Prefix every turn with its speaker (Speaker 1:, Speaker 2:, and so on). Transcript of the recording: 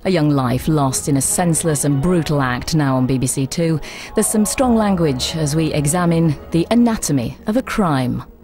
Speaker 1: A young life lost in a senseless and brutal act, now on BBC2. There's some strong language as we examine the anatomy of a crime.